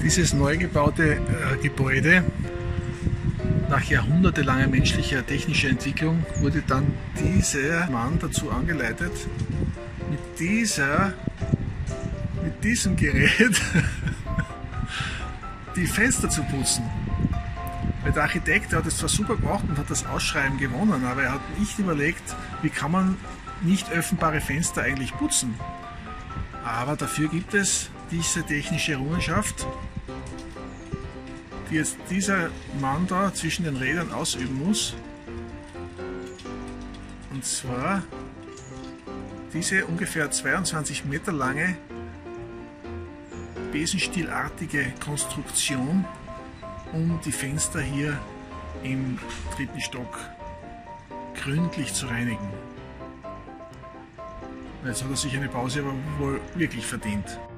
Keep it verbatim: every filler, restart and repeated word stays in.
Dieses neu gebaute äh, Gebäude, nach jahrhundertelanger menschlicher technischer Entwicklung, wurde dann dieser Mann dazu angeleitet, mit dieser, mit diesem Gerät die Fenster zu putzen. Weil der Architekt, der hat es zwar super gemacht und hat das Ausschreiben gewonnen, aber er hat nicht überlegt, wie kann man nicht öffnbare Fenster eigentlich putzen. Aber dafür gibt es diese technische Errungenschaft, die jetzt dieser Mann da zwischen den Rädern ausüben muss. Und zwar diese ungefähr zweiundzwanzig Meter lange besenstielartige Konstruktion, um die Fenster hier im dritten Stock gründlich zu reinigen. Jetzt hat er sich eine Pause aber wohl wirklich verdient.